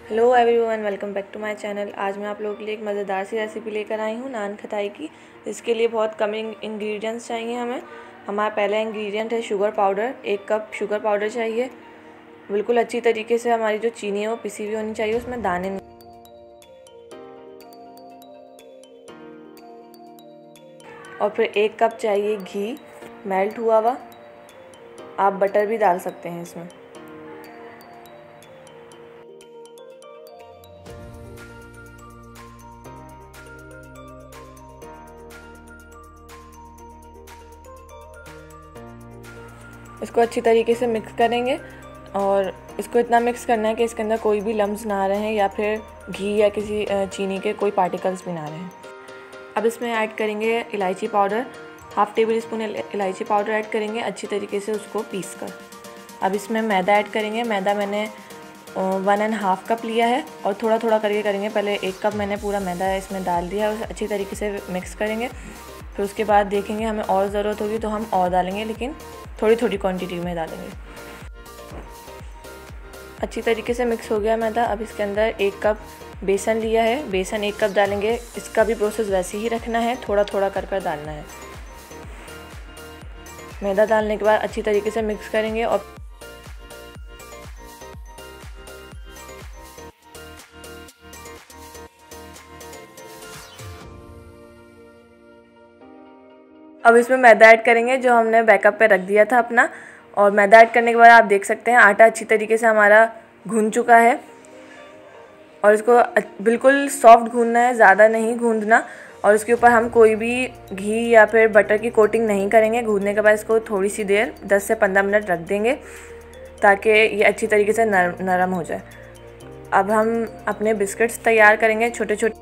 Hello everyone, welcome back to my channel. आज मैं आप लोगों के लिए एक मज़ेदार सी रेसिपी लेकर आई हूँ नान खटाई की। इसके लिए बहुत कम इंग्रेडिएंट्स चाहिए हमें। हमारा पहला इंग्रेडिएंट है sugar powder. 1 cup sugar powder चाहिए। बिल्कुल अच्छी तरीके से हमारी जो चीनी है वो पिसी हुई होनी चाहिए, उसमें दाने नहीं। और फिर 1 कप चाहिए घी मेल्ट हुआ हुआ। आप बटर भी डाल सकते हैं इसमें। इसको अच्छी तरीके से मिक्स करेंगे और इसको इतना मिक्स करना है कि इसके अंदर कोई भी लम्स ना रहें या फिर घी या किसी चीनी के कोई पार्टिकल्स भी ना रहें। अब इसमें ऐड करेंगे इलायची पाउडर। 1/2 टेबल स्पून इलायची पाउडर ऐड करेंगे अच्छी तरीके से उसको पीस कर। अब इसमें मैदा ऐड करेंगे। मैदा मैंने 1.5 कप लिया है और थोड़ा थोड़ा करके करेंगे। पहले 1 कप मैंने पूरा मैदा इसमें डाल दिया है, उसे अच्छी तरीके से मिक्स करेंगे। फिर उसके बाद देखेंगे हमें और ज़रूरत होगी तो हम और डालेंगे, लेकिन थोड़ी थोड़ी क्वांटिटी में डालेंगे। अच्छी तरीके से मिक्स हो गया मैदा। अब इसके अंदर 1 कप बेसन लिया है, बेसन 1 कप डालेंगे। इसका भी प्रोसेस वैसे ही रखना है, थोड़ा थोड़ा कर कर डालना है। मैदा डालने के बाद अच्छी तरीके से मिक्स करेंगे और अब इसमें मैदा ऐड करेंगे जो हमने बैकअप पे रख दिया था अपना। और मैदा ऐड करने के बाद आप देख सकते हैं आटा अच्छी तरीके से हमारा गूंद चुका है। और इसको बिल्कुल सॉफ्ट गूंदना है, ज़्यादा नहीं गूंदना। और इसके ऊपर हम कोई भी घी या फिर बटर की कोटिंग नहीं करेंगे। गूंदने के बाद इसको थोड़ी सी देर 10 से 15 मिनट रख देंगे ताकि ये अच्छी तरीके से नरम हो जाए। अब हम अपने बिस्किट्स तैयार करेंगे। छोटे छोटे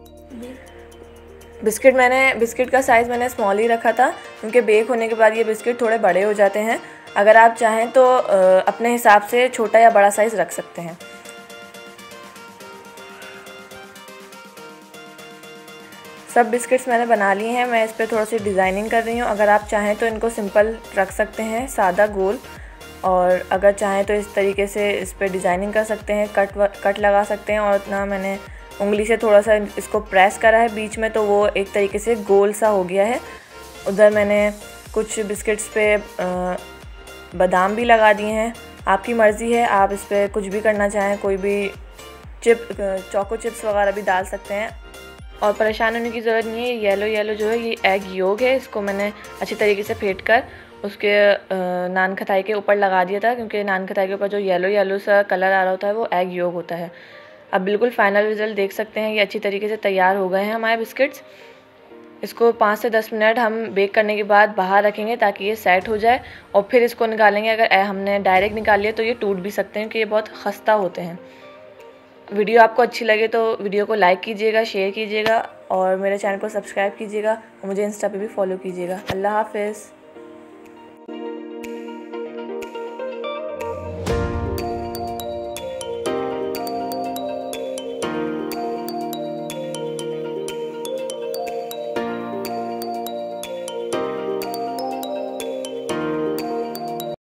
बिस्किट का साइज़ मैंने स्मॉल ही रखा था, क्योंकि बेक होने के बाद ये बिस्किट थोड़े बड़े हो जाते हैं। अगर आप चाहें तो अपने हिसाब से छोटा या बड़ा साइज़ रख सकते हैं। सब बिस्किट्स मैंने बना लिए हैं। मैं इस पर थोड़ा सी डिज़ाइनिंग कर रही हूँ। अगर आप चाहें तो इनको सिंपल रख सकते हैं, सादा गोल। और अगर चाहें तो इस तरीके से इस पर डिज़ाइनिंग कर सकते हैं, कट लगा सकते हैं। और ना मैंने उंगली से थोड़ा सा इसको प्रेस करा है बीच में, तो वो एक तरीके से गोल सा हो गया है। उधर मैंने कुछ बिस्किट्स पे बादाम भी लगा दिए हैं। आपकी मर्ज़ी है, आप इस पर कुछ भी करना चाहें, कोई भी चोको चिप्स वगैरह भी डाल सकते हैं। और परेशान होने की ज़रूरत नहीं है। येलो जो है ये एग योग है। इसको मैंने अच्छी तरीके से फेंट कर उसके नान खटाई के ऊपर लगा दिया था, क्योंकि नान खटाई के ऊपर जो येलो सा कलर आ रहा होता है वो एग योग होता है। अब बिल्कुल फाइनल रिज़ल्ट देख सकते हैं, ये अच्छी तरीके से तैयार हो गए हैं हमारे बिस्किट्स। इसको 5 से 10 मिनट हम बेक करने के बाद बाहर रखेंगे ताकि ये सेट हो जाए, और फिर इसको निकालेंगे। अगर हमने डायरेक्ट निकाल लिया तो ये टूट भी सकते हैं, क्योंकि ये बहुत खस्ता होते हैं। वीडियो आपको अच्छी लगे तो वीडियो को लाइक कीजिएगा, शेयर कीजिएगा और मेरे चैनल को सब्सक्राइब कीजिएगा। और मुझे इंस्टा पे भी फॉलो कीजिएगा। अल्लाह हाफ़िज़।